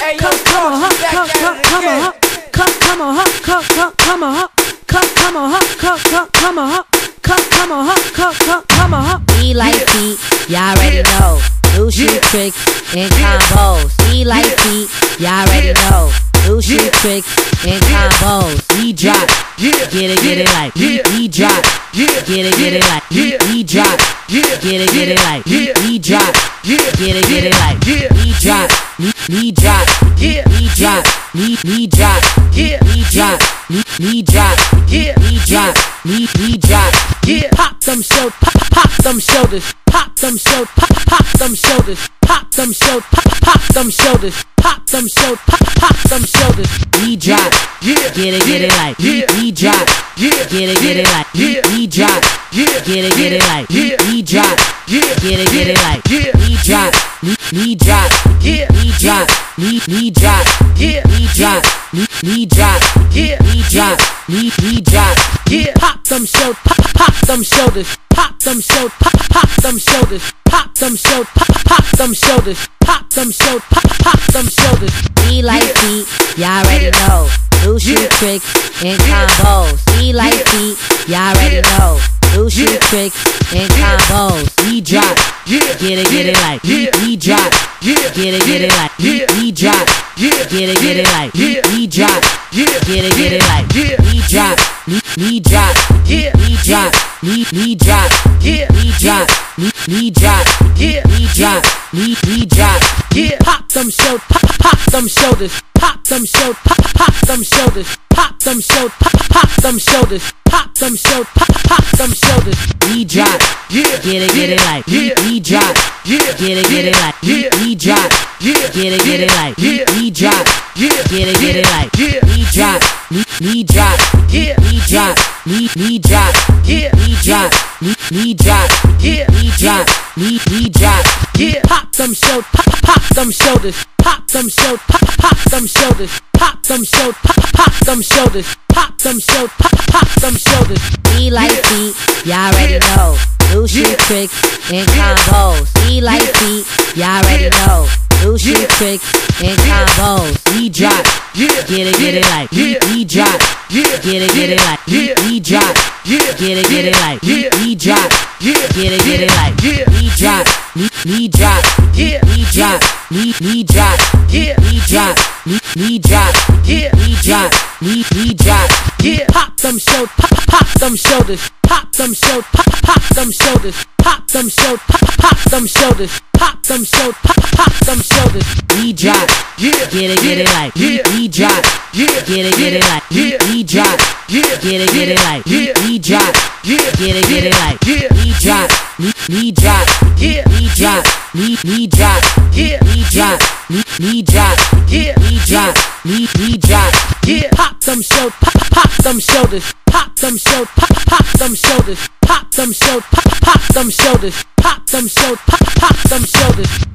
We like feet, y'all already know. New shoe tricks and combos. We like feet, y'all already know. New shoe tricks and combos. We drop, get it like. We drop, get it like. We drop, get it like. We drop, get it like. We drop, we drop, we drop, we drop, we drop, we drop, we drop, we drop. Pop them shoulders, pop them shoulders, pop them shoulders, pop them shoulders, pop them shoulders, pop them shoulders, pop them shoulders, pop them shoulders. We drop, get it like. We drop, get it like. We drop, get it like. We drop, get it like. We drop, we drop, we drop, we drop, we drop, we drop, we drop, we drop. Pop them shoulders, pop them shoulders, pop them shoulders, pop them shoulders, pop them shoulders, pop them shoulders, pop them shoulders, pop them shoulders. We like feet, y'all already know. New shoe tricks and combos. We like feet, y'all already know. New shoe tricks and combos. We drop, get it like. We drop, get it like. We drop, get it like. We drop, get it like. We drop, we drop, we drop, we drop, we drop, we drop, we drop, we drop. Pop them shoulders, pop them shoulders, pop them shoulders, pop them shoulders, pop them shoulders, pop them shoulders, pop them shoulders, pop them shoulders. We drop, get it like. We drop, get it like. We drop, get it like. We drop, get it like. We drop, we drop, we drop, we drop, we drop, we drop, we drop, we drop. Pop them shoulders, pop them shoulders, pop them shoulders, pop them shoulders, pop them shoulders, pop them shoulders, pop them shoulders, pop them shoulders. We like feet, y'all already know. New shoe tricks and combos. We like feet, y'all already know. New shoe tricks and combos. We drop, get it like. We drop, get it like. We drop, get it like. We drop, get it like. We drop, we drop, we drop, we drop, we drop, we drop, we drop, we drop. Pop them shoulders, pop them shoulders, pop them shoulders, pop them shoulders, pop them shoulders, pop them shoulders, pop them shoulders, pop them shoulders. We drop, get it like. We drop, get it like. We drop, get it like. We drop, get it like. We drop, we drop, we drop, we drop, we drop, we drop, we drop, we drop. Pop them shoulders, pop them shoulders, pop them shoulders, pop them shoulders, pop them shoulders, pop them shoulders, pop them shoulders, pop them shoulders.